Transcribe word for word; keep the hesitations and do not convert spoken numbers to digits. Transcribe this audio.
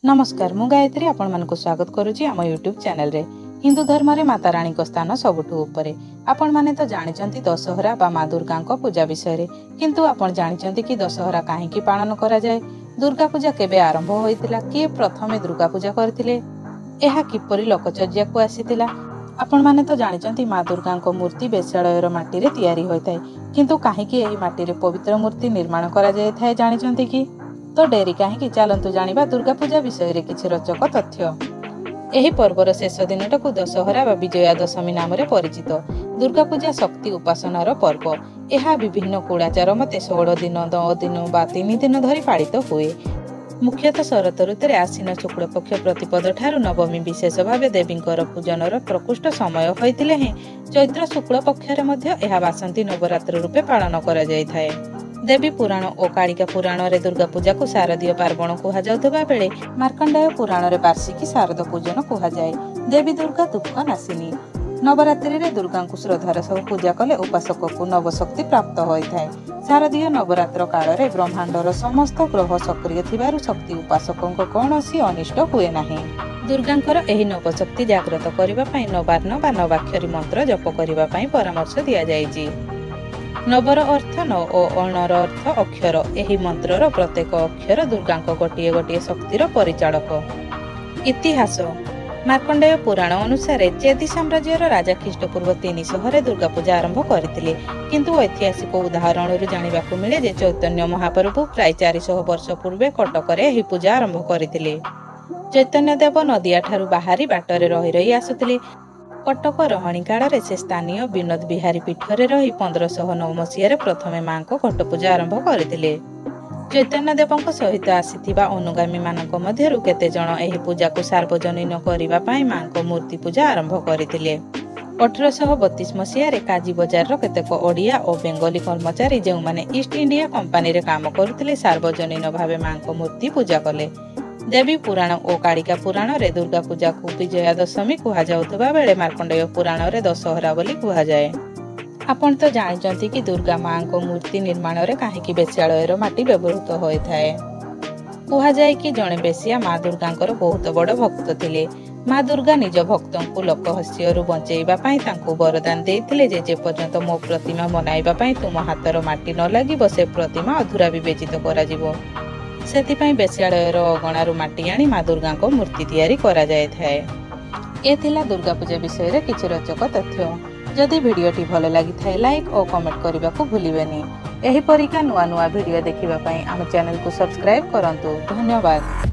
नमस्कार मु गायत्री आपण मानक स्वागत करुची आम यूट्यूब चैनल रे। हिंदू धर्म रे माता रानी को स्थान सबुठु उपरे। आपण माने तो जानिचंती दशहरा बा माँ दुर्गा पूजा विषय रे, किंतु आपण जानिचंती कि दशहरा काहेकि पालन करा जाए, दुर्गा पूजा केबे आरंभ होइतिला, किए प्रथमे दुर्गा पूजा करथिले, एहा किपरि लोकचर्या को आसीतिला। आपण माने तो जानिचंती माँ दुर्गा को मूर्ति बेश्यालयर माटी रे तैयारी होइताय, किंतु काहेकि एही माटी रे पवित्र मूर्ति निर्माण करा जाय थाए जानिचंती कि? तो डेरी कहीं चलतु जानिबा दुर्गा पूजा विषय रे किछि रोचक तथ्य। एही पर्वर शेष दिनटाकू दशहरा बा विजया दशमी नाम रे परिचित। दुर्गा पूजा शक्ति उपासनार पर्व। एहा विभिन्न कुड़ाचार मते षोल दिन नौ दिन बा तीन दिन धरी पालित हुए। मुख्यतः शरत ऋतुरे आश्विन शुक्ल पक्ष प्रतिपद ठारू नवमी विशेष भावे देवींकर पूजनर प्रकृष्ट समय होइतिले हे चैत्र शुक्ल पक्षरे मध्य एहा बासंती नवरात्र रूपे पालन करा जाय थाए। देवी पुराण और कालिका पुराण रे दुर्गा पूजा को शारदीय पार्वण कहा जाउथबा बेले मार्कंडेय पुराण रे वार्षिकी शारद पूजन कहा जाए। देवी दुर्गा दुख नाशिनी। नवरात्रि रे दुर्गा को श्रद्धार सह पूजा कले उपासक को नवशक्ति प्राप्त होइथाय। शारदीय नवरात्र काल रे ब्रह्मांडर समस्त ग्रह सक्रिय थिबारु शक्ति उपासकंक कौनसी अनिष्ट हुए नाही। दुर्गांकर एही नवशक्ति जागृत करिबा पई नवार्ण बा नवाक्षरी मंत्र जप करिबा पई परामर्श दिया जायछि। नवर अर्थ न और अणर अर्थ अक्षर। एही मंत्रर प्रत्येक अक्षर दुर्गांक गोटिए गोटिए शक्तिर परिचालक। इतिहास मार्कंडेय पुराण अनुसार चेदी साम्राज्यर राजा ख्रीष्टपूर्व तीन सौ दुर्गा पूजा आरंभ करथिले, किंतु ऐतिहासिक उदाहरण जानिबाकू मिले जे चैतन्य महाप्रभु प्राय चार सौ वर्ष पूर्वे कटकरे एही पूजा आरंभ करथिले। चैतन्य देव नदिया ठारू बाहरी बाटरे रही रही आसुथिले। कटक रहणी काल से स्थानीय विनोद बिहारी पीठरे रही पंद्रह सौ नौ मसीह प्रथमे माँ को घट पूजा आरंभ करथिले। चैतन्य देवଙ୍କ सहित आसीथिबा अनुगामी मानक मध्यरु केते जण एही पूजा को सार्वजनीन करिबा पई माँ को मूर्ति पूजा आरंभ करथिले। अठारह सौ बत्तीस मसीह रे काजी बजार रो केतेक ओडिया और बेंगली कर्मचारी जेउ माने ईस्ट इंडिया कंपनी रे काम करुथिले सार्वजनीन भावे माँ को मूर्ति पूजा कले। देवी पुराण और कालिका पुराण रे दुर्गा पूजा को विजया दशमी कहा जाउथबा बेले मार्कंडेय पुराण रे दशहरा बोली कहा जाए। आपण तो जानिचंती कि दुर्गा माँ को मूर्ति निर्माण रे काहेकि बेश्यालयर माटी व्यवहृत होइथाए। कहा जाए कि जणे बेश्या माँ दुर्गांकर बहुत बड़ भक्त थिले। माँ दुर्गा निज भक्तों को लोकहस्यरु बंचेइबा पई तांको वरदान देइथिले जे जे पर्यंत मो प्रतिमा बनाइबा पई तुम हातर माटी न लागिबो से प्रतिमा अधूरा विवेचित करा जिवो। सेतिपई बेश्यालयर अगणारू माटी आनी माँ दुर्गा को मूर्ति तैयारी करा जाय थाए। ए थिला दुर्गा पूजा विषय रे किछि रोचक तथ्य। जदि भिडियोटी भल लगी थाए लाइक और कमेंट करने को भूलिबेनी। एही परिका नुआ नुआ भिडियो देखिबा पई आम चैनल को सब्सक्राइब करंतु। धन्यवाद।